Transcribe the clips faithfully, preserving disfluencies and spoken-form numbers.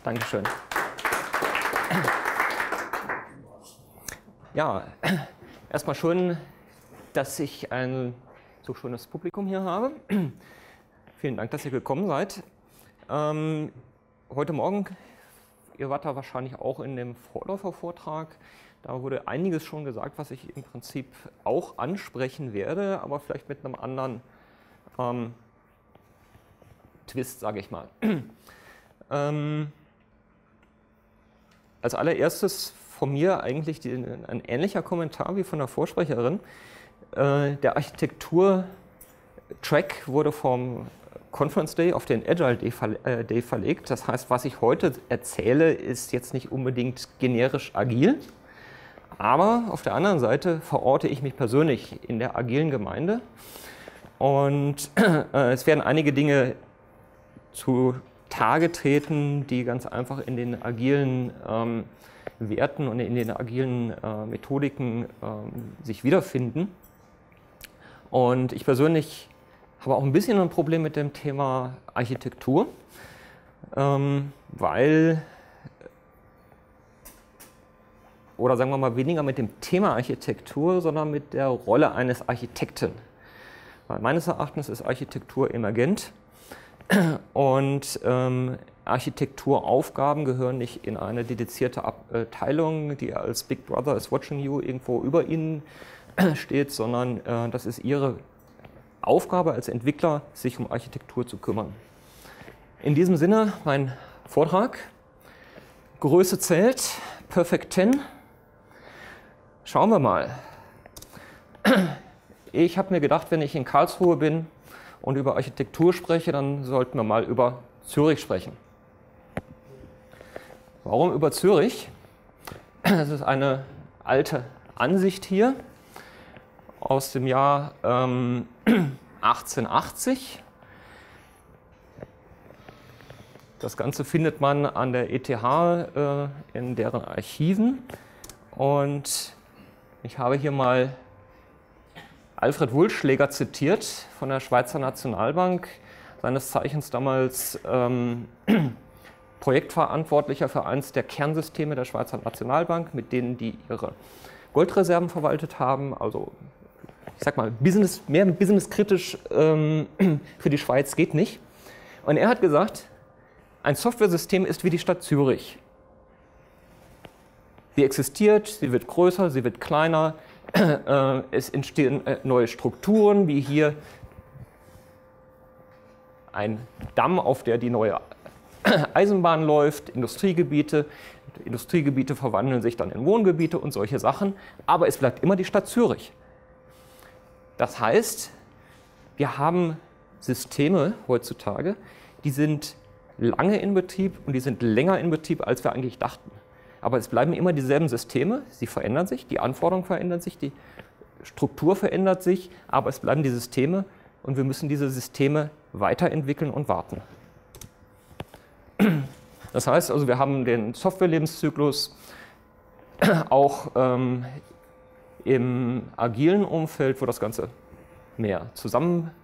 Dankeschön. Ja, erstmal schön, dass ich ein so schönes Publikum hier habe. Vielen Dank, dass ihr gekommen seid. Ähm, heute Morgen, ihr wart da wahrscheinlich auch in dem Vorläufervortrag, da wurde einiges schon gesagt, was ich im Prinzip auch ansprechen werde, aber vielleicht mit einem anderen ähm, Twist, sage ich mal. ähm, als allererstes von mir eigentlich die, ein ähnlicher Kommentar wie von der Vorsprecherin. Äh, der Architektur-Track wurde vom Conference Day auf den Agile Day, verle äh, Day verlegt. Das heißt, was ich heute erzähle, ist jetzt nicht unbedingt generisch agil. Aber auf der anderen Seite verorte ich mich persönlich in der agilen Gemeinde. Und äh, es werden einige Dinge zu Tage treten, die ganz einfach in den agilen ähm, Werten und in den agilen äh, Methodiken ähm, sich wiederfinden. Und ich persönlich habe auch ein bisschen ein Problem mit dem Thema Architektur, ähm, weil, oder sagen wir mal weniger mit dem Thema Architektur, sondern mit der Rolle eines Architekten. Weil meines Erachtens ist Architektur emergent und ähm, Architekturaufgaben gehören nicht in eine dedizierte Abteilung, die als Big Brother is watching you irgendwo über Ihnen steht, sondern äh, das ist Ihre Aufgabe als Entwickler, sich um Architektur zu kümmern. In diesem Sinne mein Vortrag. Größe zählt, Perfect zehn. Schauen wir mal. Ich habe mir gedacht, wenn ich in Karlsruhe bin und über Architektur spreche, dann sollten wir mal über Zürich sprechen. Warum über Zürich? Das ist eine alte Ansicht hier aus dem Jahr ähm, achtzehnhundertachtzig. Das Ganze findet man an der E T H äh, in deren Archiven. Und ich habe hier mal Alfred Wohlschläger zitiert von der Schweizer Nationalbank, seines Zeichens damals ähm, Projektverantwortlicher für eines der Kernsysteme der Schweizer Nationalbank, mit denen die ihre Goldreserven verwaltet haben, also ich sag mal, Business, mehr businesskritisch ähm, für die Schweiz geht nicht. Und er hat gesagt, ein Softwaresystem ist wie die Stadt Zürich. Sie existiert, sie wird größer, sie wird kleiner, äh, es entstehen äh, neue Strukturen, wie hier ein Damm, auf der die neue Eisenbahn läuft, Industriegebiete. Industriegebiete verwandeln sich dann in Wohngebiete und solche Sachen, aber es bleibt immer die Stadt Zürich. Das heißt, wir haben Systeme heutzutage, die sind lange in Betrieb und die sind länger in Betrieb, als wir eigentlich dachten. Aber es bleiben immer dieselben Systeme, sie verändern sich, die Anforderungen verändern sich, die Struktur verändert sich, aber es bleiben die Systeme und wir müssen diese Systeme weiterentwickeln und warten. Das heißt also, wir haben den Softwarelebenszyklus auch ähm, im agilen Umfeld, wo das Ganze mehr zusammengefasst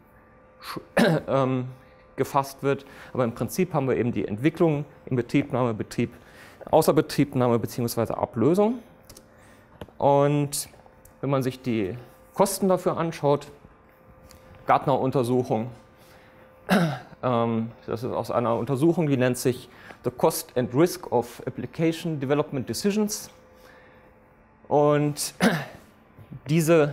ähm, wird. Aber im Prinzip haben wir eben die Entwicklung, Inbetriebnahme, Betrieb, Außerbetriebnahme bzw. Ablösung. Und wenn man sich die Kosten dafür anschaut, Gartner-Untersuchung, ähm, das ist aus einer Untersuchung, die nennt sich The Cost and Risk of Application Development Decisions. Und diese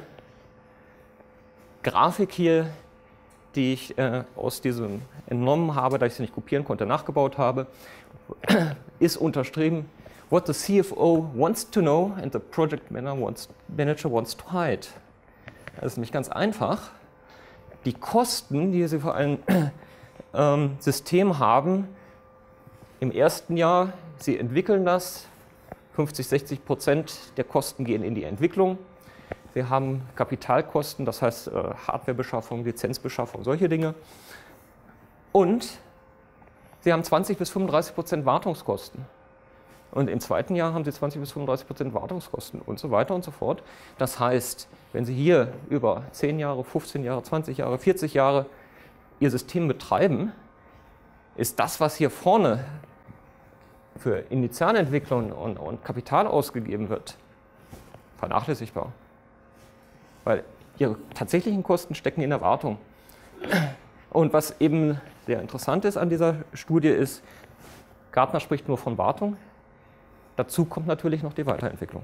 Grafik hier, die ich äh, aus diesem entnommen habe, da ich sie nicht kopieren konnte, nachgebaut habe, ist unterstrichen, what the C F O wants to know and the project manager wants, manager wants to hide. Das ist nämlich ganz einfach. Die Kosten, die Sie für ein ähm, System haben, im ersten Jahr, Sie entwickeln das, fünfzig, sechzig Prozent der Kosten gehen in die Entwicklung. Wir haben Kapitalkosten, das heißt äh, Hardwarebeschaffung, Lizenzbeschaffung, solche Dinge. Und Sie haben zwanzig bis fünfunddreißig Prozent Wartungskosten. Und im zweiten Jahr haben Sie zwanzig bis fünfunddreißig Prozent Wartungskosten und so weiter und so fort. Das heißt, wenn Sie hier über zehn Jahre, fünfzehn Jahre, zwanzig Jahre, vierzig Jahre Ihr System betreiben, ist das, was hier vorne für Initialentwicklung und, und Kapital ausgegeben wird, vernachlässigbar. Weil ihre tatsächlichen Kosten stecken in der Wartung. Und was eben sehr interessant ist an dieser Studie ist, Gartner spricht nur von Wartung. Dazu kommt natürlich noch die Weiterentwicklung.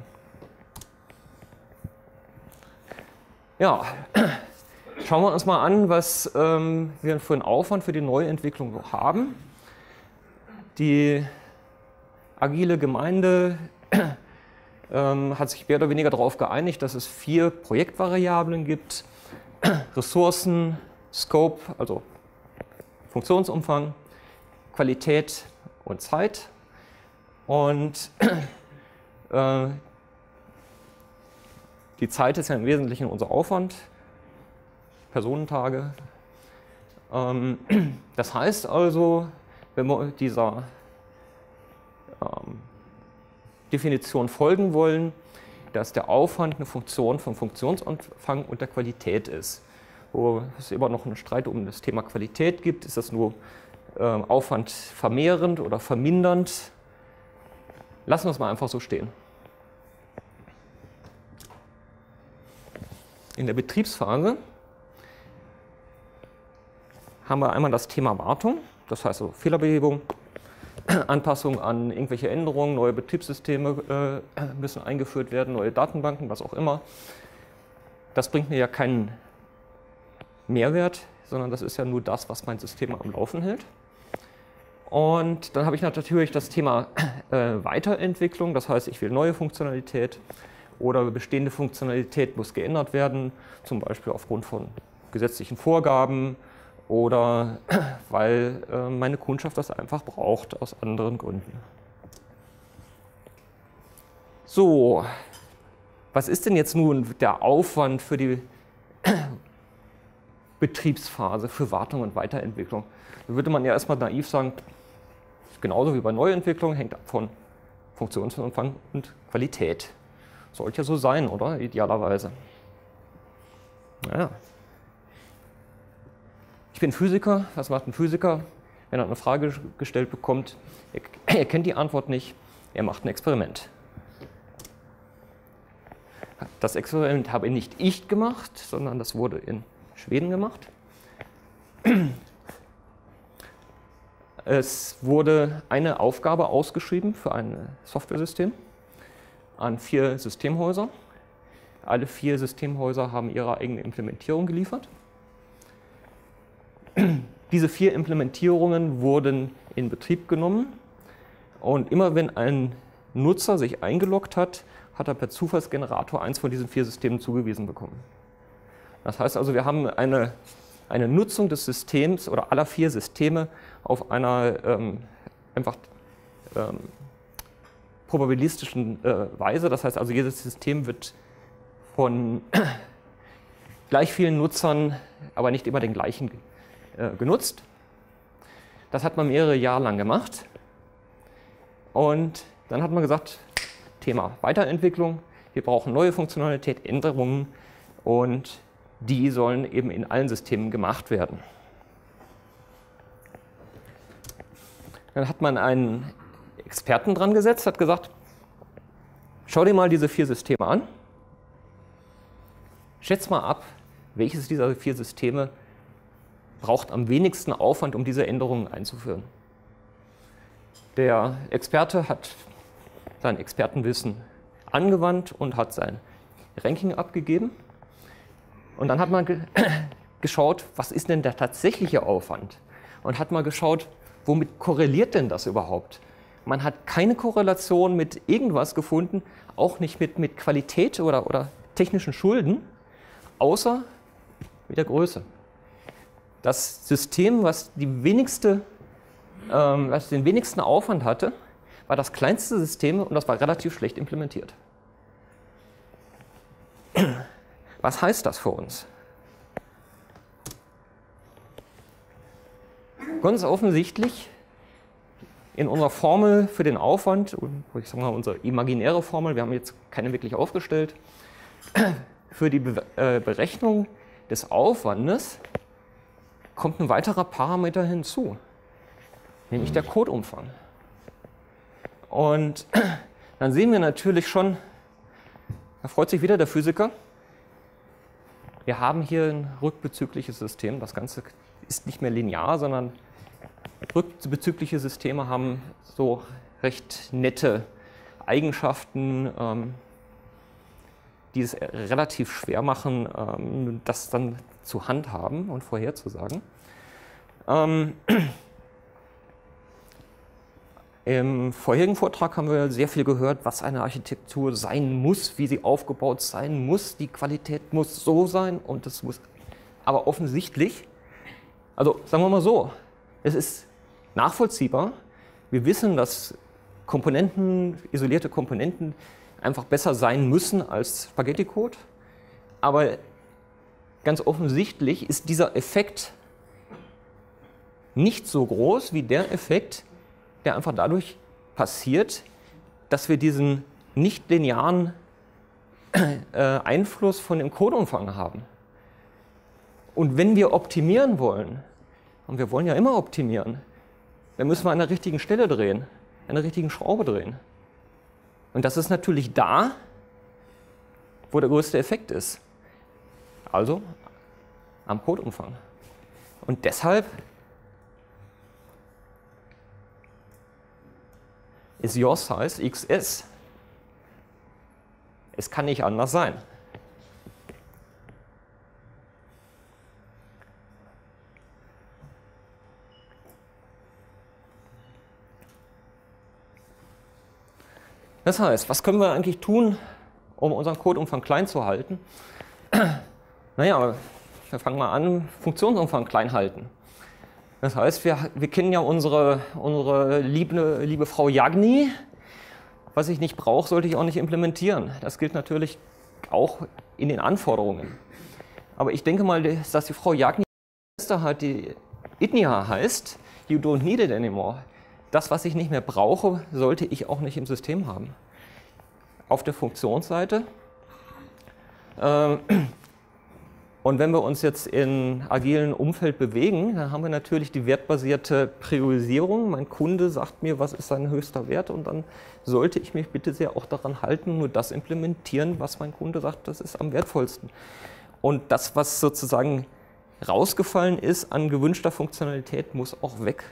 Ja, schauen wir uns mal an, was ähm, wir für einen Aufwand für die Neuentwicklung haben. Die agile Gemeinde ähm, hat sich mehr oder weniger darauf geeinigt, dass es vier Projektvariablen gibt. Ressourcen, Scope, also Funktionsumfang, Qualität und Zeit. Und äh, die Zeit ist ja im Wesentlichen unser Aufwand, Personentage. Ähm, das heißt also, wenn wir dieser ähm, Definition folgen wollen, dass der Aufwand eine Funktion vom Funktionsumfang und der Qualität ist. Wo es immer noch einen Streit um das Thema Qualität gibt, ist das nur äh, Aufwand vermehrend oder vermindernd. Lassen wir es mal einfach so stehen. In der Betriebsphase haben wir einmal das Thema Wartung, das heißt also Fehlerbehebung, Anpassung an irgendwelche Änderungen, neue Betriebssysteme äh, müssen eingeführt werden, neue Datenbanken, was auch immer. Das bringt mir ja keinen Mehrwert, sondern das ist ja nur das, was mein System am Laufen hält. Und dann habe ich natürlich das Thema äh, Weiterentwicklung, das heißt, ich will neue Funktionalität oder bestehende Funktionalität muss geändert werden, zum Beispiel aufgrund von gesetzlichen Vorgaben oder weil äh, meine Kundschaft das einfach braucht aus anderen Gründen. So, was ist denn jetzt nun der Aufwand für die Betriebsphase, für Wartung und Weiterentwicklung? Da würde man ja erstmal naiv sagen, genauso wie bei Neuentwicklung, hängt ab von Funktionsumfang und Qualität. Sollte ja so sein, oder? Idealerweise. Naja. Ich bin Physiker. Was macht ein Physiker, wenn er eine Frage gestellt bekommt? Er, er kennt die Antwort nicht. Er macht ein Experiment. Das Experiment habe nicht ich gemacht, sondern das wurde in Schweden gemacht. Es wurde eine Aufgabe ausgeschrieben für ein Softwaresystem an vier Systemhäuser. Alle vier Systemhäuser haben ihre eigene Implementierung geliefert. Diese vier Implementierungen wurden in Betrieb genommen und immer wenn ein Nutzer sich eingeloggt hat, hat er per Zufallsgenerator eins von diesen vier Systemen zugewiesen bekommen. Das heißt also, wir haben eine, eine Nutzung des Systems oder aller vier Systeme auf einer ähm, einfach ähm, probabilistischen äh, Weise. Das heißt also, jedes System wird von gleich vielen Nutzern, aber nicht immer den gleichen äh, genutzt. Das hat man mehrere Jahre lang gemacht. Und dann hat man gesagt, Thema Weiterentwicklung, wir brauchen neue Funktionalität, Änderungen und die sollen eben in allen Systemen gemacht werden. Dann hat man einen Experten dran gesetzt, hat gesagt, schau dir mal diese vier Systeme an, schätz mal ab, welches dieser vier Systeme braucht am wenigsten Aufwand, um diese Änderungen einzuführen. Der Experte hat sein Expertenwissen angewandt und hat sein Ranking abgegeben. Und dann hat man ge geschaut, was ist denn der tatsächliche Aufwand? Und hat mal geschaut, womit korreliert denn das überhaupt? Man hat keine Korrelation mit irgendwas gefunden, auch nicht mit, mit Qualität oder, oder technischen Schulden, außer mit der Größe. Das System, was, die wenigste, ähm, was den wenigsten Aufwand hatte, war das kleinste System und das war relativ schlecht implementiert. Was heißt das für uns? Ganz offensichtlich in unserer Formel für den Aufwand, ich sage mal unsere imaginäre Formel, wir haben jetzt keine wirklich aufgestellt, für die Be äh, Berechnung des Aufwandes kommt ein weiterer Parameter hinzu, nämlich der Codeumfang. Und dann sehen wir natürlich schon, da freut sich wieder der Physiker, wir haben hier ein rückbezügliches System. Das Ganze ist nicht mehr linear, sondern rückbezügliche Systeme haben so recht nette Eigenschaften, ähm, die es relativ schwer machen, ähm, das dann zu handhaben und vorherzusagen. Ähm, Im vorherigen Vortrag haben wir sehr viel gehört, was eine Architektur sein muss, wie sie aufgebaut sein muss. Die Qualität muss so sein und es muss aber offensichtlich, also sagen wir mal so, es ist nachvollziehbar. Wir wissen, dass Komponenten, isolierte Komponenten einfach besser sein müssen als Spaghetti-Code, aber ganz offensichtlich ist dieser Effekt nicht so groß wie der Effekt, der einfach dadurch passiert, dass wir diesen nicht-linearen äh, Einfluss von dem Codeumfang haben. Und wenn wir optimieren wollen, und wir wollen ja immer optimieren, dann müssen wir an der richtigen Stelle drehen, an der richtigen Schraube drehen. Und das ist natürlich da, wo der größte Effekt ist. Also am Codeumfang. Und deshalb ist your size X S. Es kann nicht anders sein. Das heißt, was können wir eigentlich tun, um unseren Codeumfang klein zu halten? Naja, wir fangen mal an, Funktionsumfang klein halten. Das heißt, wir, wir kennen ja unsere, unsere liebe, liebe Frau Yagni. Was ich nicht brauche, sollte ich auch nicht implementieren. Das gilt natürlich auch in den Anforderungen. Aber ich denke mal, dass die Frau Yagni eine Schwester hat, die Itnia heißt. You don't need it anymore. Das, was ich nicht mehr brauche, sollte ich auch nicht im System haben. Auf der Funktionsseite. Ähm, Und wenn wir uns jetzt in agilen Umfeld bewegen, dann haben wir natürlich die wertbasierte Priorisierung. Mein Kunde sagt mir, was ist sein höchster Wert, und dann sollte ich mich bitte sehr auch daran halten, nur das implementieren, was mein Kunde sagt, das ist am wertvollsten. Und das, was sozusagen rausgefallen ist an gewünschter Funktionalität, muss auch weg.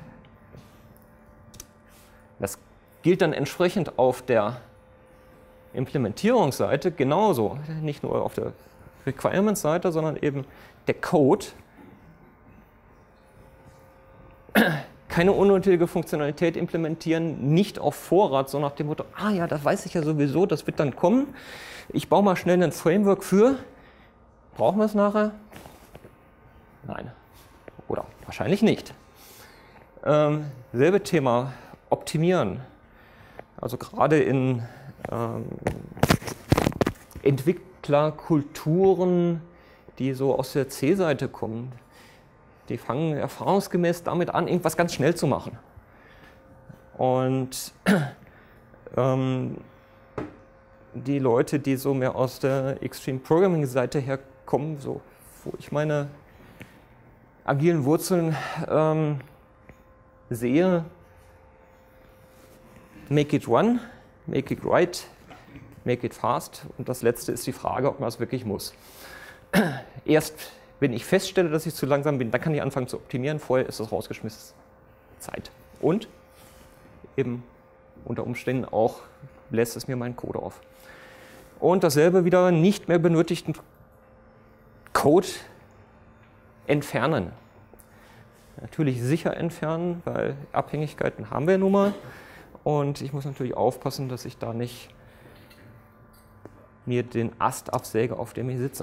Das gilt dann entsprechend auf der Implementierungsseite genauso, nicht nur auf der Requirements-Seite, sondern eben der Code. Keine unnötige Funktionalität implementieren, nicht auf Vorrat, so nach dem Motto, ah ja, das weiß ich ja sowieso, das wird dann kommen. Ich baue mal schnell ein Framework für. Brauchen wir es nachher? Nein. Oder wahrscheinlich nicht. Ähm, selbe Thema, optimieren. Also gerade in ähm, Entwicklerkulturen, die so aus der C-Seite kommen, die fangen erfahrungsgemäß damit an, irgendwas ganz schnell zu machen. Und ähm, die Leute, die so mehr aus der Extreme Programming Seite herkommen, so, wo ich meine agilen Wurzeln ähm, sehe, make it run, make it right, make it fast. Und das letzte ist die Frage, ob man es wirklich muss. Erst wenn ich feststelle, dass ich zu langsam bin, dann kann ich anfangen zu optimieren. Vorher ist es rausgeschmissen. Zeit. Und eben unter Umständen auch bläst es mir meinen Code auf. Und dasselbe wieder, nicht mehr benötigten Code entfernen. Natürlich sicher entfernen, weil Abhängigkeiten haben wir nun mal. Und ich muss natürlich aufpassen, dass ich da nicht mir den Ast absäge, auf dem ich sitze.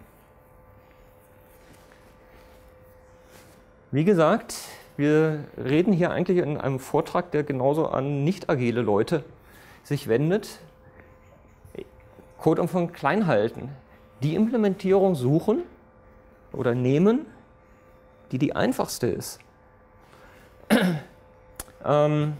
Wie gesagt, wir reden hier eigentlich in einem Vortrag, der genauso an nicht agile Leute sich wendet. Codeumfang klein halten. Die Implementierung suchen oder nehmen, die die einfachste ist. ähm,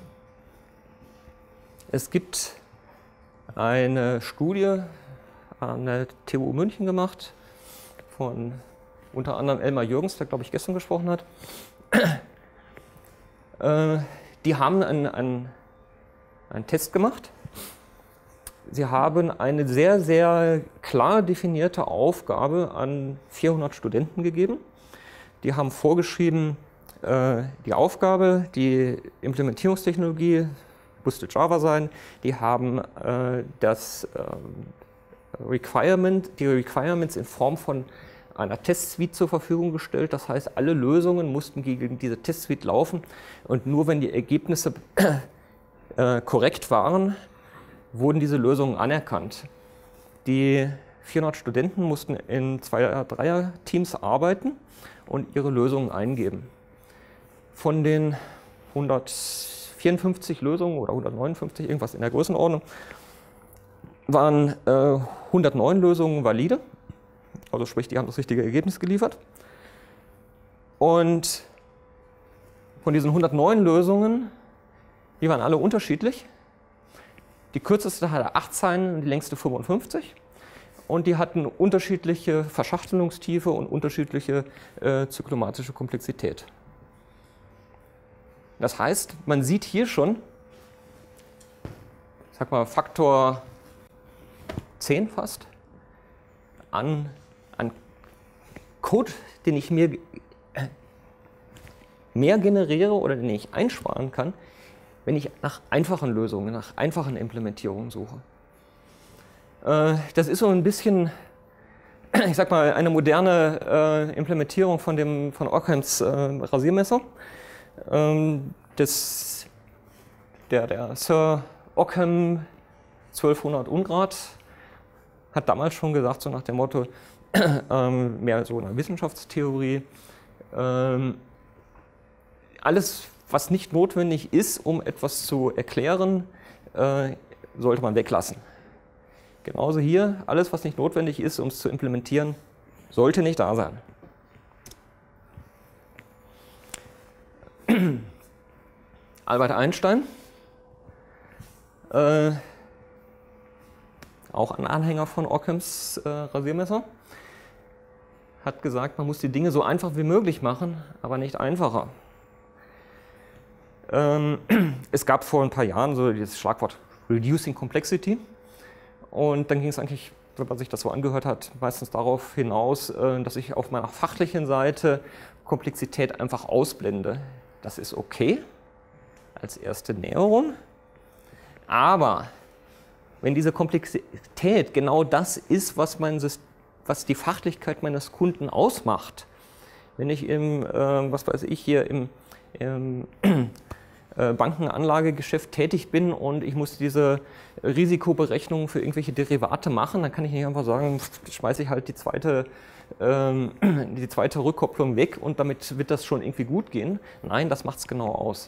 es gibt eine Studie an der T U München gemacht, von unter anderem Elmar Jürgens, der, glaube ich, gestern gesprochen hat. äh, die haben ein, ein einen Test gemacht. Sie haben eine sehr, sehr klar definierte Aufgabe an vierhundert Studenten gegeben. Die haben vorgeschrieben, äh, die Aufgabe, die Implementierungstechnologie, musste Java sein, die haben äh, das äh, Requirement, die Requirements in Form von einer Testsuite zur Verfügung gestellt. Das heißt, alle Lösungen mussten gegen diese Testsuite laufen und nur wenn die Ergebnisse äh, korrekt waren, wurden diese Lösungen anerkannt. Die vierhundert Studenten mussten in Zweier-, Dreier-Teams arbeiten und ihre Lösungen eingeben. Von den hundertvierundfünfzig Lösungen oder hundertneunundfünfzig, irgendwas in der Größenordnung, waren äh, hundertneun Lösungen valide. Also sprich, die haben das richtige Ergebnis geliefert. Und von diesen hundertneun Lösungen, die waren alle unterschiedlich. Die kürzeste hatte acht Zeilen und die längste fünfundfünfzig. Und die hatten unterschiedliche Verschachtelungstiefe und unterschiedliche äh, zyklomatische Komplexität. Das heißt, man sieht hier schon, ich sag mal Faktor zehn fast, an, an Code, den ich mir mehr generiere oder den ich einsparen kann, wenn ich nach einfachen Lösungen, nach einfachen Implementierungen suche. Äh, das ist so ein bisschen, ich sag mal, eine moderne äh, Implementierung von, dem, von Ockhams äh, Rasiermesser. Ähm, das, der, der Sir Ockham zwölfhundert Ungrad hat damals schon gesagt, so nach dem Motto, ähm, mehr so eine Wissenschaftstheorie, ähm, alles, was nicht notwendig ist, um etwas zu erklären, äh, sollte man weglassen. Genauso hier, alles, was nicht notwendig ist, um es zu implementieren, sollte nicht da sein. Albert Einstein, äh, auch ein Anhänger von Ockhams äh, Rasiermesser, hat gesagt, man muss die Dinge so einfach wie möglich machen, aber nicht einfacher. Ähm, es gab vor ein paar Jahren so dieses Schlagwort Reducing Complexity und dann ging es eigentlich, wenn man sich das so angehört hat, meistens darauf hinaus, äh, dass ich auf meiner fachlichen Seite Komplexität einfach ausblende. Das ist okay als erste Näherung, aber wenn diese Komplexität genau das ist, was, mein System, was die Fachlichkeit meines Kunden ausmacht, wenn ich im, äh, was weiß ich, hier im, im äh, Bankenanlagegeschäft tätig bin und ich muss diese Risikoberechnungen für irgendwelche Derivate machen, dann kann ich nicht einfach sagen, schmeiße ich halt die zweite, ähm, die zweite Rückkopplung weg und damit wird das schon irgendwie gut gehen. Nein, das macht es genau aus.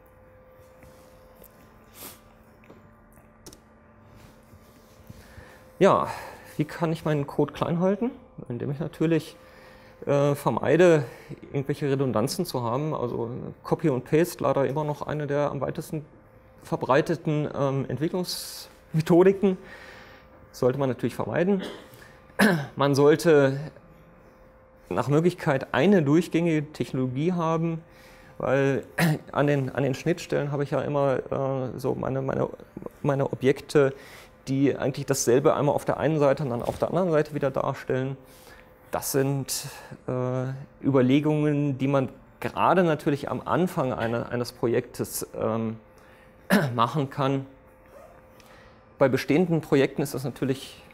Ja, wie kann ich meinen Code klein halten? Indem ich natürlich äh, vermeide, irgendwelche Redundanzen zu haben. Also Copy und Paste, leider immer noch eine der am weitesten verbreiteten ähm, Entwicklungsmethodiken. Sollte man natürlich vermeiden. Man sollte nach Möglichkeit eine durchgängige Technologie haben, weil an den, an den Schnittstellen habe ich ja immer äh, so meine, meine, meine Objekte, die eigentlich dasselbe einmal auf der einen Seite und dann auf der anderen Seite wieder darstellen. Das sind äh, Überlegungen, die man gerade natürlich am Anfang eine, eines Projektes ähm, machen kann. Bei bestehenden Projekten ist das natürlich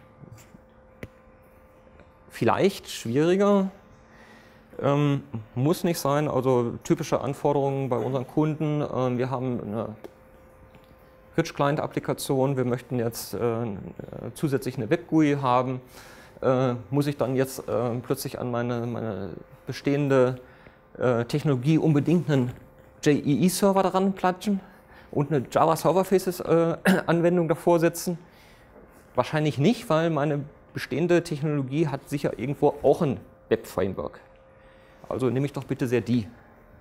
vielleicht schwieriger, ähm, muss nicht sein. Also typische Anforderungen bei unseren Kunden, äh, wir haben eine Rich-Client-Applikation, wir möchten jetzt äh, zusätzlich eine Web-G U I haben, äh, muss ich dann jetzt äh, plötzlich an meine, meine bestehende äh, Technologie unbedingt einen J E E-Server daran platschen und eine Java Server Faces äh, Anwendung davor setzen? Wahrscheinlich nicht, weil meine bestehende Technologie hat sicher irgendwo auch ein Web-Framework. Also nehme ich doch bitte sehr die.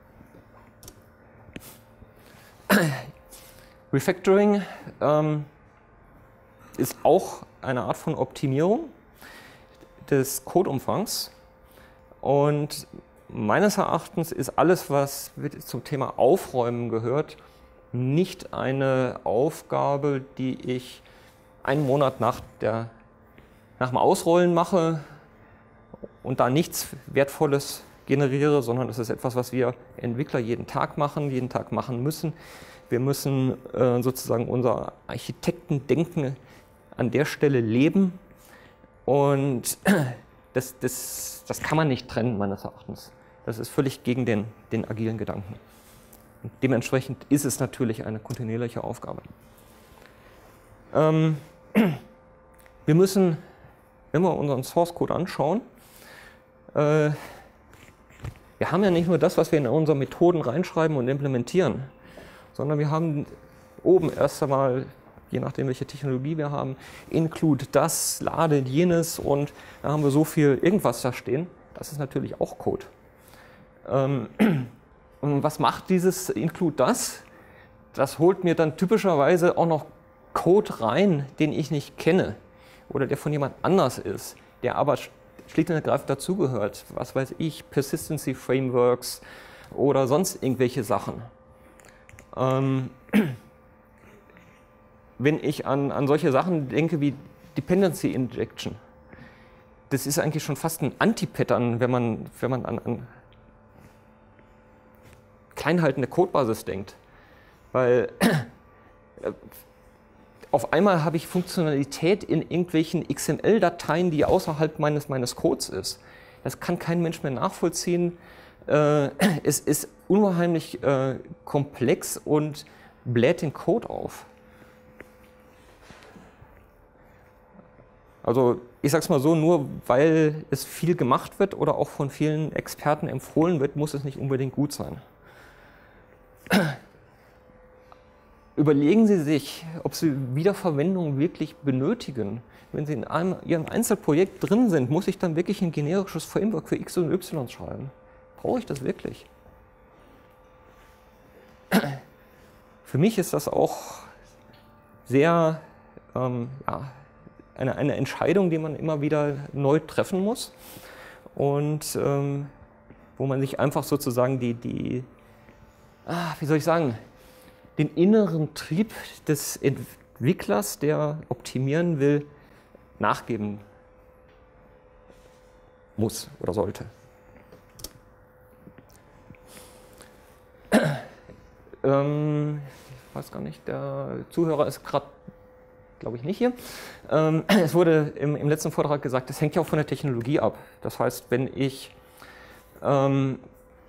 Refactoring ähm, ist auch eine Art von Optimierung des Codeumfangs und meines Erachtens ist alles, was zum Thema Aufräumen gehört, nicht eine Aufgabe, die ich einen Monat nach, der, nach dem Ausrollen mache und da nichts Wertvolles generiere, sondern es ist etwas, was wir Entwickler jeden Tag machen, jeden Tag machen müssen. Wir müssen äh, sozusagen unser Architektendenken an der Stelle leben und das, das, das kann man nicht trennen, meines Erachtens. Das ist völlig gegen den, den agilen Gedanken. Und dementsprechend ist es natürlich eine kontinuierliche Aufgabe. Ähm, wir müssen, wenn wir unseren Source Code anschauen, äh, wir haben ja nicht nur das, was wir in unsere Methoden reinschreiben und implementieren, sondern wir haben oben erst einmal, je nachdem welche Technologie wir haben, include das, lade jenes und da haben wir so viel irgendwas da stehen. Das ist natürlich auch Code. Ähm, und was macht dieses include das? Das holt mir dann typischerweise auch noch Code rein, den ich nicht kenne oder der von jemand anders ist, der aber schlicht und ergreifend dazugehört. Was weiß ich, Persistency Frameworks oder sonst irgendwelche Sachen. Ähm, wenn ich an, an solche Sachen denke wie Dependency Injection, das ist eigentlich schon fast ein Anti-Pattern, wenn man, wenn man an, an kleinhaltende Codebasis denkt. Weil auf einmal habe ich Funktionalität in irgendwelchen X M L-Dateien, die außerhalb meines, meines Codes ist. Das kann kein Mensch mehr nachvollziehen. Äh, es ist unheimlich äh, komplex und bläht den Code auf. Also ich sage es mal so, nur weil es viel gemacht wird oder auch von vielen Experten empfohlen wird, muss es nicht unbedingt gut sein. Überlegen Sie sich, ob Sie Wiederverwendung wirklich benötigen. Wenn Sie in einem, Ihrem Einzelprojekt drin sind, muss ich dann wirklich ein generisches Framework für X und Y schreiben? Brauche ich das wirklich? Für mich ist das auch sehr ähm, ja, eine, eine Entscheidung, die man immer wieder neu treffen muss und ähm, wo man sich einfach sozusagen die, die ah, wie soll ich sagen, den inneren Trieb des Entwicklers, der optimieren will, nachgeben muss oder sollte. ähm, ich weiß gar nicht, der Zuhörer ist gerade, glaube ich, nicht hier. Ähm, es wurde im, im letzten Vortrag gesagt, das hängt ja auch von der Technologie ab. Das heißt, wenn ich ähm,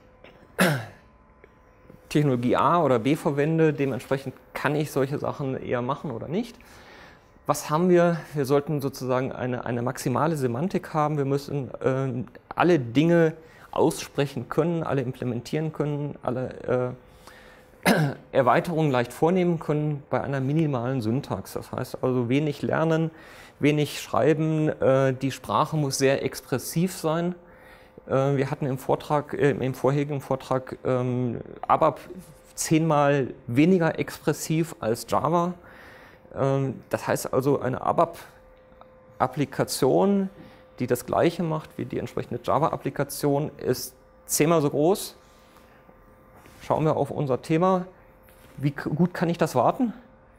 Technologie A oder B verwende, dementsprechend kann ich solche Sachen eher machen oder nicht. Was haben wir? Wir sollten sozusagen eine, eine maximale Semantik haben. Wir müssen äh, alle Dinge aussprechen können, alle implementieren können, alle äh, Erweiterungen leicht vornehmen können bei einer minimalen Syntax. Das heißt also wenig lernen, wenig schreiben. Äh, die Sprache muss sehr expressiv sein. Wir hatten im Vortrag, äh, im vorherigen Vortrag ähm, ABAP zehnmal weniger expressiv als Java. Ähm, das heißt also, eine ABAP-Applikation, die das Gleiche macht wie die entsprechende Java-Applikation, ist zehnmal so groß. Schauen wir auf unser Thema. Wie gut kann ich das warten?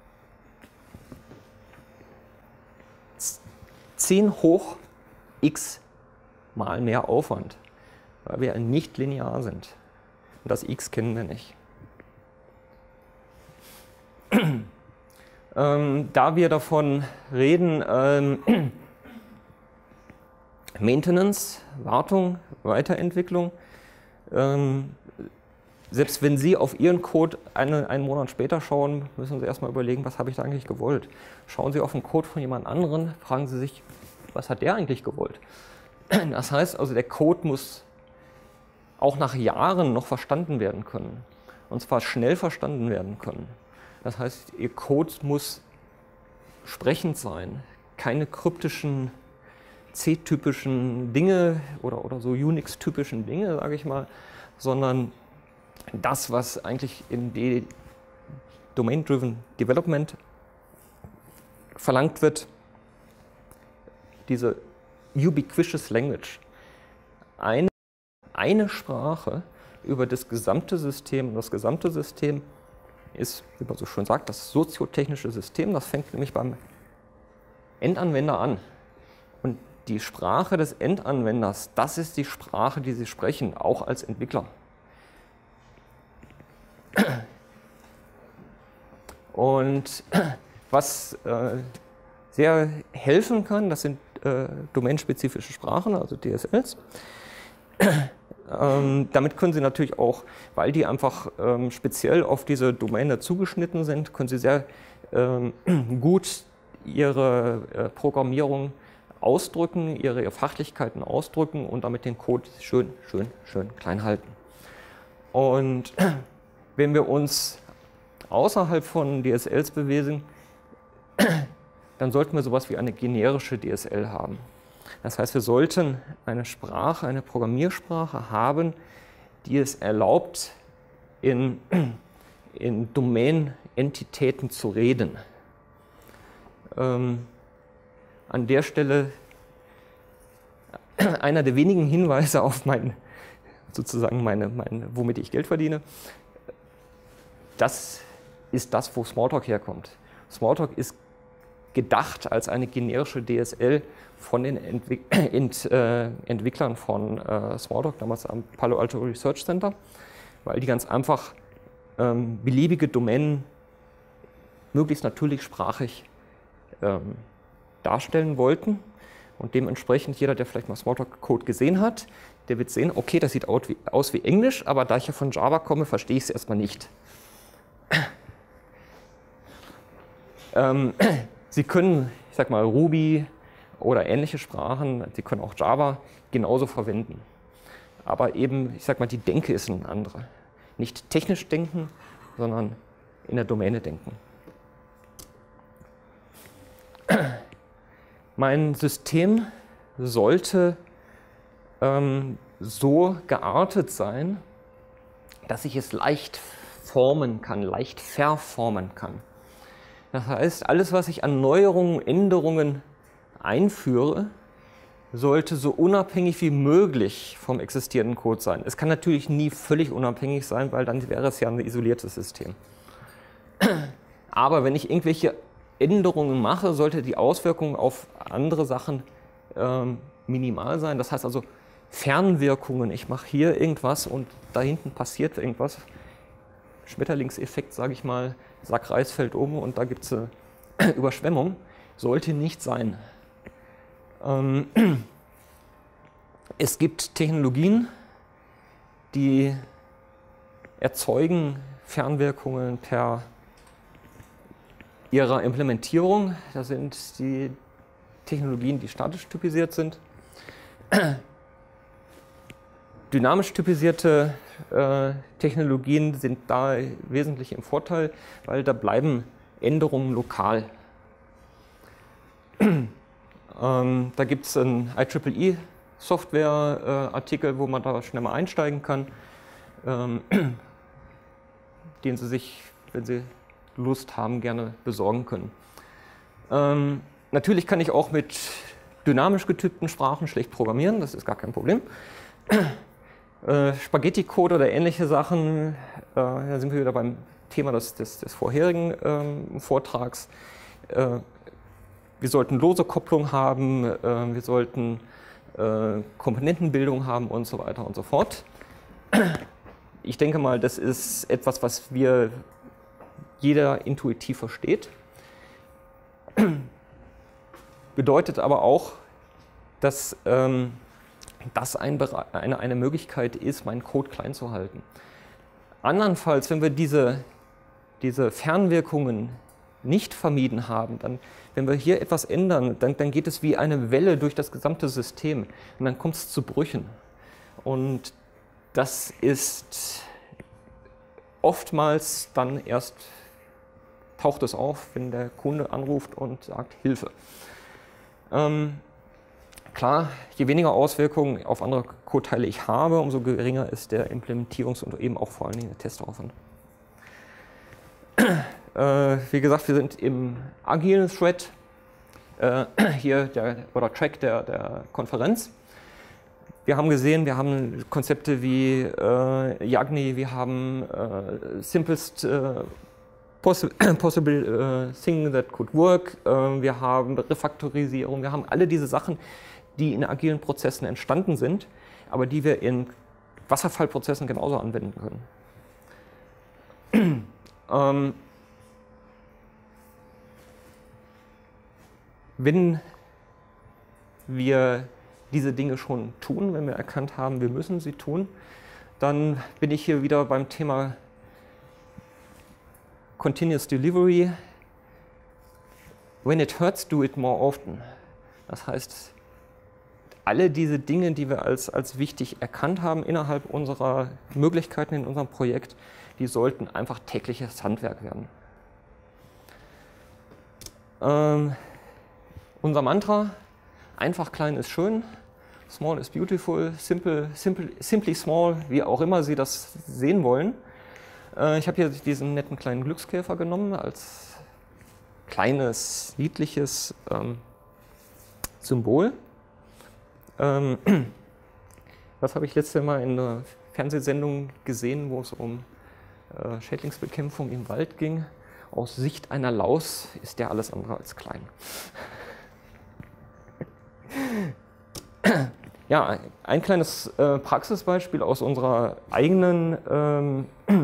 zehn hoch x mal mehr Aufwand, weil wir nicht linear sind. Und das x kennen wir nicht. ähm, da wir davon reden, ähm, Maintenance, Wartung, Weiterentwicklung, ähm, selbst wenn Sie auf Ihren Code eine, einen Monat später schauen, müssen Sie erstmal überlegen, was habe ich da eigentlich gewollt. Schauen Sie auf den Code von jemand anderem, fragen Sie sich, was hat der eigentlich gewollt? Das heißt also, der Code muss auch nach Jahren noch verstanden werden können. Und zwar schnell verstanden werden können. Das heißt, Ihr Code muss sprechend sein. Keine kryptischen, C-typischen Dinge oder, oder so Unix-typischen Dinge, sage ich mal, sondern das, was eigentlich in die Domain-Driven Development verlangt wird, diese Ubiquitous Language. Eine, eine Sprache über das gesamte System. Das gesamte System ist, wie man so schön sagt, das soziotechnische System. Das fängt nämlich beim Endanwender an. Und die Sprache des Endanwenders, das ist die Sprache, die Sie sprechen, auch als Entwickler. Und was äh, sehr helfen kann, das sind äh, domainspezifische Sprachen, also D S Ls. Ähm, damit können Sie natürlich auch, weil die einfach ähm, speziell auf diese Domäne zugeschnitten sind, können Sie sehr ähm, gut Ihre äh, Programmierung ausdrücken, ihre, ihre Fachlichkeiten ausdrücken und damit den Code schön, schön, schön klein halten. Und wenn wir uns außerhalb von D S Ls bewegen, dann sollten wir sowas wie eine generische D S L haben. Das heißt, wir sollten eine Sprache, eine Programmiersprache haben, die es erlaubt, in, in Domain-Entitäten zu reden. Ähm, an der Stelle einer der wenigen Hinweise auf mein, sozusagen meine, meine, womit ich Geld verdiene. Das ist das, wo Smalltalk herkommt. Smalltalk ist gedacht als eine generische D S L von den Entwick Ent, äh, Entwicklern von äh, Smalltalk, damals am Palo Alto Research Center, weil die ganz einfach ähm, beliebige Domänen möglichst natürlichsprachig ähm, darstellen wollten. Und dementsprechend jeder, der vielleicht mal Smalltalk-Code gesehen hat, der wird sehen, okay, das sieht aus wie, aus wie Englisch, aber da ich ja von Java komme, verstehe ich es erstmal nicht. ähm, Sie können, ich sag mal, Ruby oder ähnliche Sprachen, Sie können auch Java genauso verwenden. Aber eben, ich sag mal, die Denke ist eine andere. Nicht technisch denken, sondern in der Domäne denken. Mein System sollte ähm, so geartet sein, dass ich es leicht formen kann, leicht verformen kann. Das heißt, alles, was ich an Neuerungen, Änderungen einführe, sollte so unabhängig wie möglich vom existierenden Code sein. Es kann natürlich nie völlig unabhängig sein, weil dann wäre es ja ein isoliertes System. Aber wenn ich irgendwelche Änderungen mache, sollte die Auswirkung auf andere Sachen ähm, minimal sein. Das heißt also Fernwirkungen. Ich mache hier irgendwas und da hinten passiert irgendwas. Schmetterlingseffekt, sage ich mal, Sackreis fällt um und da gibt es eine Überschwemmung. Sollte nicht sein. Ähm, es gibt Technologien, die erzeugen Fernwirkungen per ihrer Implementierung. Das sind die Technologien, die statisch typisiert sind. Dynamisch typisierte äh, Technologien sind da wesentlich im Vorteil, weil da bleiben Änderungen lokal. ähm, da gibt es einen I triple E Software-Artikel, wo man da schnell mal einsteigen kann, ähm, den Sie sich, wenn Sie Lust haben, gerne besorgen können. Ähm, natürlich kann ich auch mit dynamisch getypten Sprachen schlecht programmieren, das ist gar kein Problem. Äh, Spaghetti-Code oder ähnliche Sachen, äh, da sind wir wieder beim Thema des, des, des vorherigen ähm, Vortrags. Äh, wir sollten lose Kopplung haben, äh, wir sollten äh, Komponentenbildung haben und so weiter und so fort. Ich denke mal, das ist etwas, was wir jeder intuitiv versteht. Bedeutet aber auch, dass ähm, das ein, eine, eine Möglichkeit ist, meinen Code klein zu halten. Andernfalls, wenn wir diese, diese Fernwirkungen nicht vermieden haben, dann, wenn wir hier etwas ändern, dann, dann geht es wie eine Welle durch das gesamte System und dann kommt es zu Brüchen. Und das ist oftmals dann erst, taucht es auf, wenn der Kunde anruft und sagt Hilfe. Ähm, Klar, je weniger Auswirkungen auf andere Codeteile ich habe, umso geringer ist der Implementierungs- und eben auch vor allen Dingen der Testaufwand. Äh, wie gesagt, wir sind im agilen Thread, äh, hier der, oder Track der, der Konferenz. Wir haben gesehen, wir haben Konzepte wie äh, Yagni, wir haben äh, Simplest äh, possi possible uh, thing that could work, uh, wir haben Refaktorisierung, wir haben alle diese Sachen, die in agilen Prozessen entstanden sind, aber die wir in Wasserfallprozessen genauso anwenden können. ähm, wenn wir diese Dinge schon tun, wenn wir erkannt haben, wir müssen sie tun, dann bin ich hier wieder beim Thema Continuous Delivery. When it hurts, do it more often. Das heißt, alle diese Dinge, die wir als, als wichtig erkannt haben innerhalb unserer Möglichkeiten in unserem Projekt, die sollten einfach tägliches Handwerk werden. Ähm, unser Mantra, einfach klein ist schön, small is beautiful, simple, simple, simply small, wie auch immer Sie das sehen wollen. Äh, ich habe hier diesen netten kleinen Glückskäfer genommen als kleines, niedliches ähm, Symbol. Ähm, das habe ich letztes Mal in einer Fernsehsendung gesehen, wo es um äh, Schädlingsbekämpfung im Wald ging. Aus Sicht einer Laus ist der alles andere als klein. Ja, ein kleines äh, Praxisbeispiel aus unserer eigenen ähm,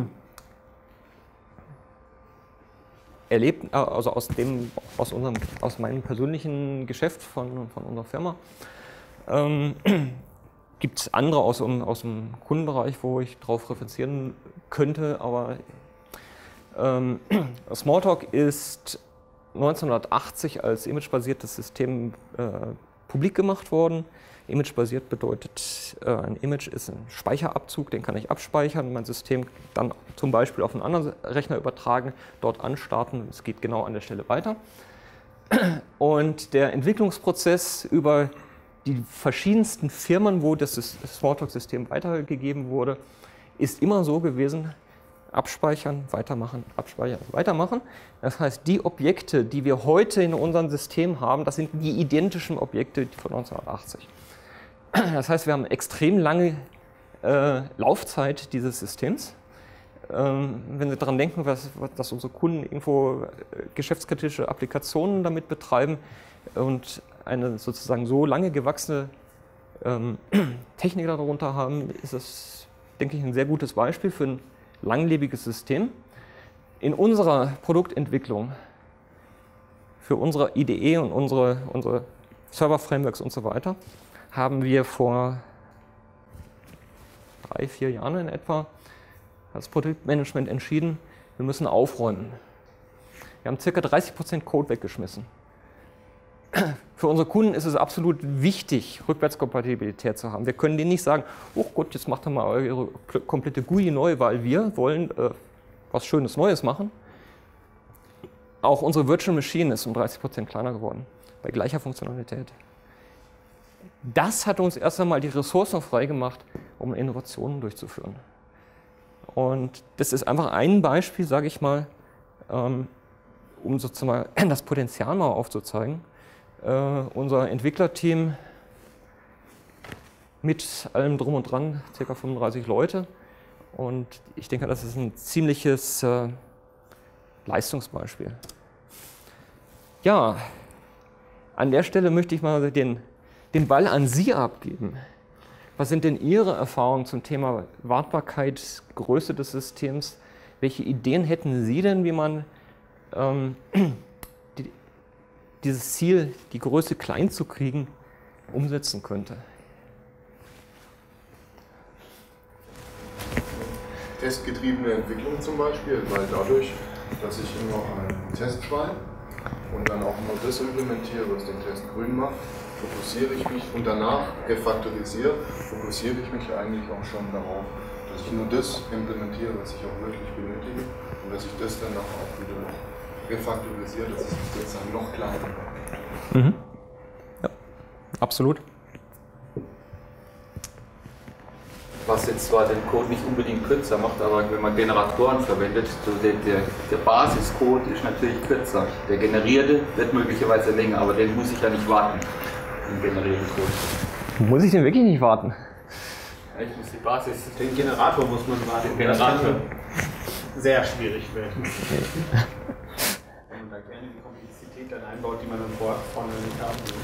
Erlebten, also aus dem, aus unserem, aus meinem persönlichen Geschäft von, von unserer Firma. Ähm, gibt es andere aus, aus dem Kundenbereich, wo ich darauf referenzieren könnte, aber ähm, Smalltalk ist neunzehnhundertachtzig als imagebasiertes System äh, publik gemacht worden. Imagebasiert bedeutet, äh, ein Image ist ein Speicherabzug, den kann ich abspeichern, mein System dann zum Beispiel auf einen anderen Rechner übertragen, dort anstarten, es geht genau an der Stelle weiter. Und der Entwicklungsprozess über die verschiedensten Firmen, wo das Smalltalk-System weitergegeben wurde, ist immer so gewesen, abspeichern, weitermachen, abspeichern, weitermachen. Das heißt, die Objekte, die wir heute in unserem System haben, das sind die identischen Objekte von neunzehnhundertachtzig. Das heißt, wir haben eine extrem lange äh, Laufzeit dieses Systems. Ähm, wenn Sie daran denken, was, dass unsere Kunden irgendwo äh, geschäftskritische Applikationen damit betreiben und eine sozusagen so lange gewachsene ähm, Technik darunter haben, ist das, denke ich, ein sehr gutes Beispiel für ein langlebiges System. In unserer Produktentwicklung, für unsere I D E und unsere, unsere Server-Frameworks und so weiter, haben wir vor drei, vier Jahren in etwa als Produktmanagement entschieden, wir müssen aufräumen. Wir haben ca. dreißig Prozent Code weggeschmissen. Für unsere Kunden ist es absolut wichtig, Rückwärtskompatibilität zu haben. Wir können denen nicht sagen, oh Gott, jetzt macht ihr mal eure komplette G U I neu, weil wir wollen äh, was Schönes Neues machen. Auch unsere Virtual Machine ist um dreißig Prozent kleiner geworden, bei gleicher Funktionalität. Das hat uns erst einmal die Ressourcen freigemacht, um Innovationen durchzuführen. Und das ist einfach ein Beispiel, sage ich mal, ähm, um sozusagen das Potenzial mal aufzuzeigen. Uh, unser Entwicklerteam mit allem drum und dran, ca. fünfunddreißig Leute. Und ich denke, das ist ein ziemliches äh, Leistungsbeispiel. Ja, an der Stelle möchte ich mal den, den Ball an Sie abgeben. Was sind denn Ihre Erfahrungen zum Thema Wartbarkeit, Größe des Systems? Welche Ideen hätten Sie denn, wie man ähm, dieses Ziel, die Größe klein zu kriegen, umsetzen könnte? Testgetriebene Entwicklung zum Beispiel, weil dadurch, dass ich immer einen Test schreibe und dann auch nur das implementiere, was den Test grün macht, fokussiere ich mich und danach refaktorisiere, fokussiere ich mich eigentlich auch schon darauf, dass ich nur das implementiere, was ich auch wirklich benötige und dass ich das dann auch wieder refaktorisiert, das ist sozusagen noch kleiner. Mhm. Ja, absolut. Was jetzt zwar den Code nicht unbedingt kürzer macht, aber wenn man Generatoren verwendet, so der, der, der Basiscode ist natürlich kürzer. Der generierte wird möglicherweise länger, aber den muss ich ja nicht warten, den generierten Code. Muss ich den wirklich nicht warten? Ich muss die Basis... Den Generator muss man warten. Den Generator. sehr schwierig wird. Wenn man da gerne die Komplexität dann einbaut, die man dann vorher vorne nicht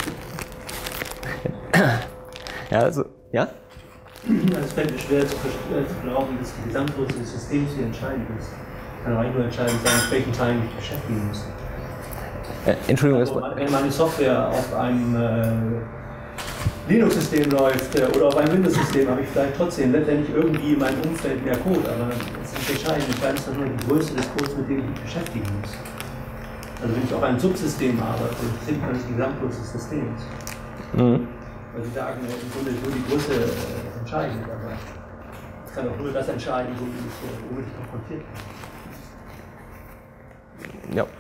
haben will. Ja, also, ja? Also es fällt mir schwer zu, zu glauben, dass die Gesamtgröße des Systems hier entscheidend ist. Kann eigentlich nur entscheidend sein, mit welchen Teilen ich mich beschäftigen muss. Äh, Entschuldigung, also, wenn meine Software auf einem äh, Linux-System läuft äh, oder auf einem Windows-System, habe ich vielleicht trotzdem letztendlich irgendwie in meinem Umfeld mehr Code, aber es ist nicht entscheidend. Entscheidend ist nur die Größe des Codes, mit dem ich mich beschäftigen muss. Also wenn ich auf einem Subsystem arbeite, sind man nicht die Gesamtgröße des Systems. Mhm. Weil Sie sagen, im Grunde nur die Größe äh, entscheidend, aber es kann auch nur das entscheiden, womit ich, womit ich konfrontiert bin. Ja.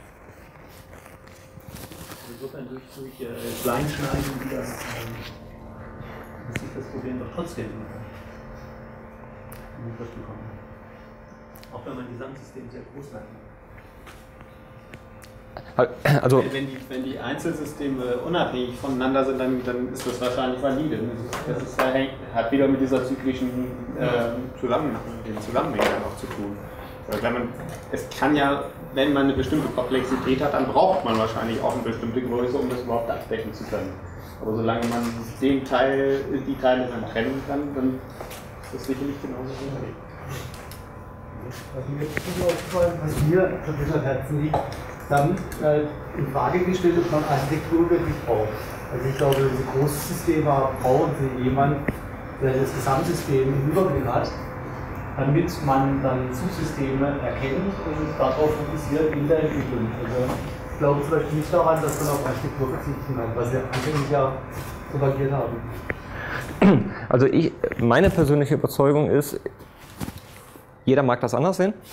Insofern durch, durch äh, Kleinschneiden wieder ähm, muss ich das Problem doch trotzdem in den Griff bekommen. Auch wenn mein Gesamtsystem sehr groß sein kann. Also, wenn, die, wenn die Einzelsysteme unabhängig voneinander sind, dann, dann ist das wahrscheinlich valide. Das ist, hat wieder mit dieser zyklischen äh, Zusammen, den Zusammenhängen auch zu tun. Weil wenn man, es kann ja, wenn man eine bestimmte Komplexität hat, dann braucht man wahrscheinlich auch eine bestimmte Größe, um das überhaupt abdecken zu können. Aber solange man den Teil, die Teile dann trennen kann, dann ist das sicherlich genauso wichtig. Was mir jetzt aufgefallen, was mir total am Herzen liegt, dann äh, in Frage gestellt, ob man Architektur wirklich braucht. Also ich glaube, wenn Sie große Systeme haben, brauchen Sie jemanden, der das Gesamtsystem im Überblick hat, damit man dann Subsysteme erkennt und darauf fokussiert in der Entwicklung. Also ich glaube zum Beispiel nicht daran, dass man auf Architektur verzichten kann, was wir anfänglich ja propagiert haben. Also ich, meine persönliche Überzeugung ist, jeder mag das anders sehen,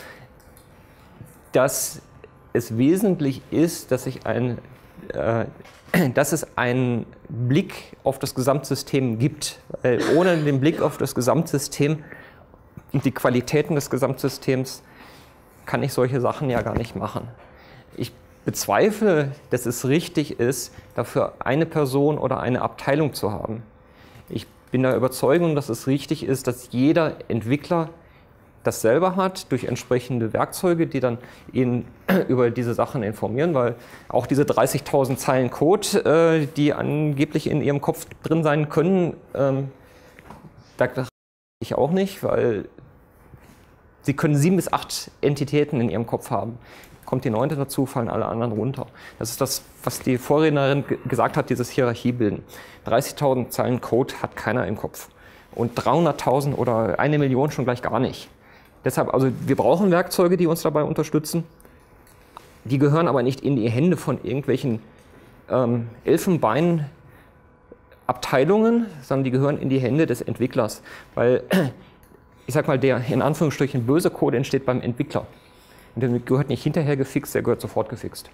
dass es wesentlich ist, dass, ich ein, äh, dass es einen Blick auf das Gesamtsystem gibt. Weil ohne den Blick auf das Gesamtsystem und die Qualitäten des Gesamtsystems kann ich solche Sachen ja gar nicht machen. Ich bezweifle, dass es richtig ist, dafür eine Person oder eine Abteilung zu haben. Ich bin der Überzeugung, dass es richtig ist, dass jeder Entwickler das selber hat, durch entsprechende Werkzeuge, die dann ihn über diese Sachen informieren, weil auch diese dreißigtausend Zeilen Code, äh, die angeblich in ihrem Kopf drin sein können, ähm, da ich auch nicht, weil sie können sieben bis acht Entitäten in ihrem Kopf haben. Kommt die neunte dazu, fallen alle anderen runter. Das ist das, was die Vorrednerin gesagt hat, dieses Hierarchiebilden. dreißigtausend Zeilen Code hat keiner im Kopf. Und dreihunderttausend oder eine Million schon gleich gar nicht. Deshalb, also wir brauchen Werkzeuge, die uns dabei unterstützen. Die gehören aber nicht in die Hände von irgendwelchen ähm, Elfenbein-Abteilungen, sondern die gehören in die Hände des Entwicklers. Weil, ich sag mal, der in Anführungsstrichen böse Code entsteht beim Entwickler. Und der gehört nicht hinterher gefixt, der gehört sofort gefixt.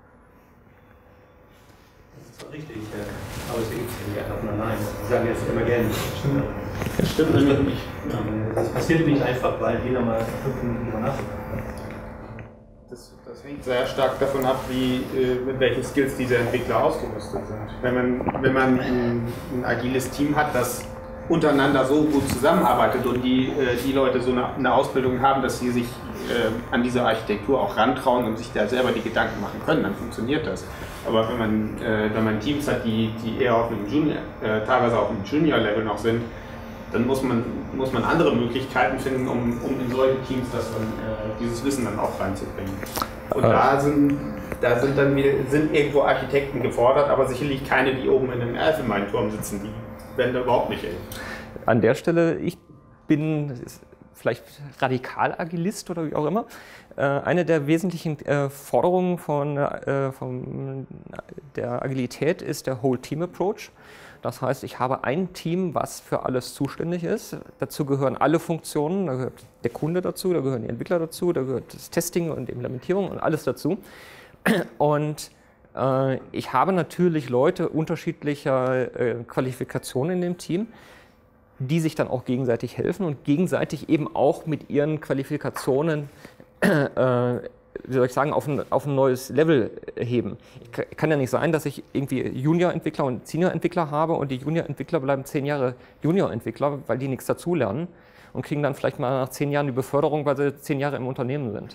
Das ist doch richtig, aber es gibt es ja nicht allein. Sie sagen jetzt immer gerne. Das stimmt nämlich nicht. Das passiert nicht einfach, weil jeder mal fünf Minuten drüber nachdenkt. Das, das hängt sehr stark davon ab, wie, mit welchen Skills diese Entwickler ausgerüstet sind. Wenn man, wenn man ein, ein agiles Team hat, das untereinander so gut zusammenarbeitet und die, die Leute so eine, eine Ausbildung haben, dass sie sich äh, an diese Architektur auch rantrauen und sich da selber die Gedanken machen können, dann funktioniert das. Aber wenn man, äh, wenn man Teams hat, die, die eher auf einem Junior, äh, teilweise auf einem Junior-Level noch sind, dann muss man, muss man andere Möglichkeiten finden, um, um in solche Teams das dann, äh, dieses Wissen dann auch reinzubringen. Und da sind, da sind dann wieder, sind irgendwo Architekten gefordert, aber sicherlich keine, die oben in einem Elfenbeinturm sitzen, die werden da überhaupt nicht hin. An der Stelle, ich bin vielleicht Radikal-Agilist oder wie auch immer. Äh, eine der wesentlichen äh, Forderungen von, äh, von der Agilität ist der Whole-Team-Approach. Das heißt, ich habe ein Team, was für alles zuständig ist. Dazu gehören alle Funktionen, da gehört der Kunde dazu, da gehören die Entwickler dazu, da gehört das Testing und die Implementierung und alles dazu. Und äh, ich habe natürlich Leute unterschiedlicher äh, Qualifikationen in dem Team, die sich dann auch gegenseitig helfen und gegenseitig eben auch mit ihren Qualifikationen äh, wie soll ich sagen, auf ein, auf ein neues Level heben. Ich kann ja nicht sein, dass ich irgendwie Junior-Entwickler und Senior-Entwickler habe und die Junior-Entwickler bleiben zehn Jahre Junior-Entwickler, weil die nichts dazulernen. und kriegen dann vielleicht mal nach zehn Jahren die Beförderung, weil sie zehn Jahre im Unternehmen sind.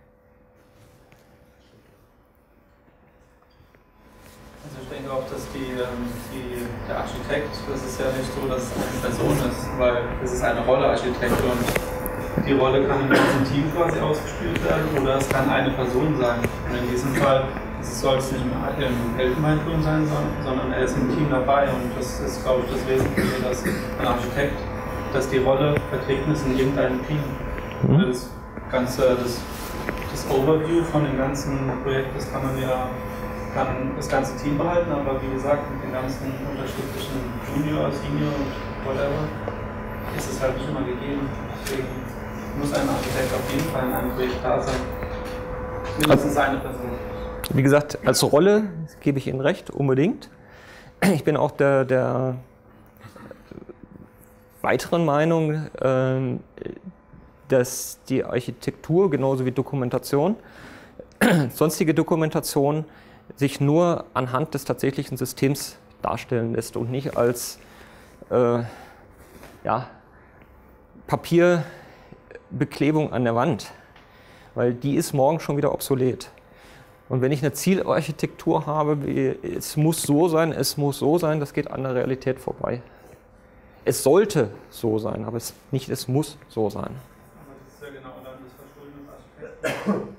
Also ich denke auch, dass die, die, der Architekt, das ist ja nicht so, dass es eine Person ist, weil es ist eine Rolle Architekt und die Rolle kann im ganzen Team quasi ausgespielt werden oder es kann eine Person sein. Und in diesem Fall soll es nicht im Elfenbeinturm sein, sondern er ist im Team dabei und das ist, glaube ich, das Wesentliche, dass ein Architekt, dass die Rolle vertreten ist in irgendeinem Team. Mhm. Das ganze, das, das Overview von dem ganzen Projekt, das kann man ja kann das ganze Team behalten, aber wie gesagt, mit den ganzen unterschiedlichen Junior, Senior und whatever, ist es halt nicht immer gegeben. Deswegen muss ein Architekt auf jeden Fall in einem Projekt da sein. Mindestens eine Person. Wie gesagt, als Rolle gebe ich Ihnen recht, unbedingt. Ich bin auch der, der weiteren Meinung, dass die Architektur genauso wie Dokumentation, sonstige Dokumentation, sich nur anhand des tatsächlichen Systems darstellen lässt und nicht als äh, ja, Papierbeklebung an der Wand, weil die ist morgen schon wieder obsolet. Und wenn ich eine Zielarchitektur habe, wie, es muss so sein, es muss so sein, das geht an der Realität vorbei. Es sollte so sein, aber es, nicht es muss so sein. Aber das ist ja genau dann das Verschulden des Architekten.